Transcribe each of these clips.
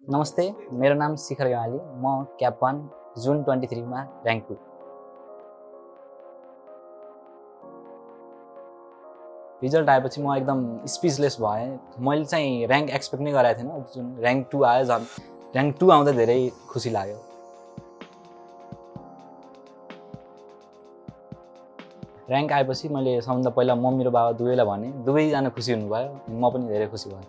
नमस्ते, मेरो नाम शिखर ग्यावाली। म क्याप 1 जुन 23 मा र्याङ्क 2। रिजल्ट आएपछि म एकदम स्पिचलेस भएँ। मैले चाहिँ र्याङ्क एक्सपेक्ट नै गरेको थिएन। जुन र्याङ्क 2 आयो, झन् र्याङ्क 2 आउँदा धेरै खुसी लाग्यो। र्याङ्क आएपछि मैले सबभन्दा पहिला मम्मी र बाबा दुवैलाई भने, दुवैजना खुसी हुनुभयो, म पनि धेरै खुसी भएँ।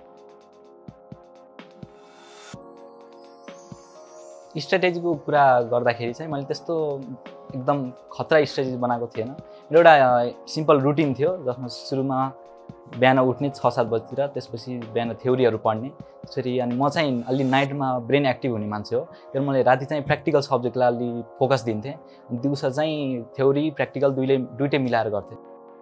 स्ट्र्याटेजीको कुरा गर्दाखेरि चाहिँ मैले त्यस्तो एकदम खतरा स्ट्र्याटेजी बनाएको थिएन। मेरो एउटा सिम्पल रुटिन थियो, जसमा सुरुमा बिहान उठ्ने 6-7 बजीतिर, त्यसपछि बिहान थ्योरीहरू पढ्ने। त्यसरी अनि म चाहिँ अलि नाइटमा ब्रेन एक्टिभ हुने मान्छे हो, तर मैले राति चाहिँ प्र्याक्टिकल सब्जेक्टलाई अलि फोकस दिन्थेँ। दिउँसो चाहिँ थ्योरी प्र्याक्टिकल दुइटै मिलाएर गर्थेँ।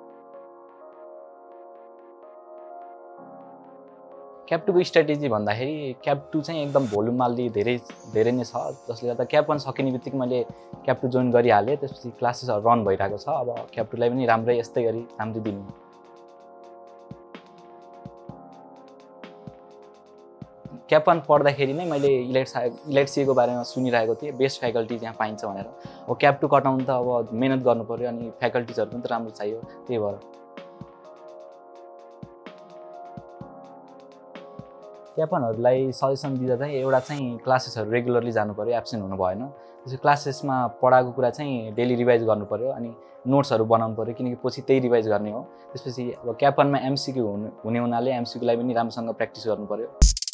क्याप 2 को स्ट्र्याटेजी भन्दाखेरि क्याप 2 चाहिँ एकदम भोल्युममा अलि धेरै नै छ, जसले गर्दा क्याप 1 सकिने बित्तिकै मैले क्याप 2 जोइन गरिहालेँ। त्यसपछि क्लासेसहरू रन भइरहेको छ। अब क्याप 2 लाई पनि राम्रै यस्तै गरी राम्रै दिनु। क्याप 1 पढ्दाखेरि नै मैले इलाइट सीको बारेमा सुनिरहेको थिएँ, बेस्ट फ्याकल्टी त्यहाँ पाइन्छ भनेर। अब क्याप 2 कटाउनु त अब मेहनत गर्नु पऱ्यो, अनि फ्याकल्टिजहरू पनि त राम्रो चाहियो, त्यही भएर। क्याप 1हरूलाई सजेसन दिँदा चाहिँ एउटा चाहिँ क्लासेसहरू रेगुलरली जानु पऱ्यो, एब्सेन्ट हुनु भएन। त्यसपछि क्लासेसमा पढाएको कुरा चाहिँ डेली रिभाइज गर्नु पऱ्यो, अनि नोट्सहरू बनाउनु पऱ्यो, किनकि पछि त्यही रिभाइज गर्ने हो। त्यसपछि अब क्याप 1 मा एमसिक्यू हुने हुनाले एमसिक्यूलाई पनि राम्रोसँग प्र्याक्टिस गर्नु पऱ्यो।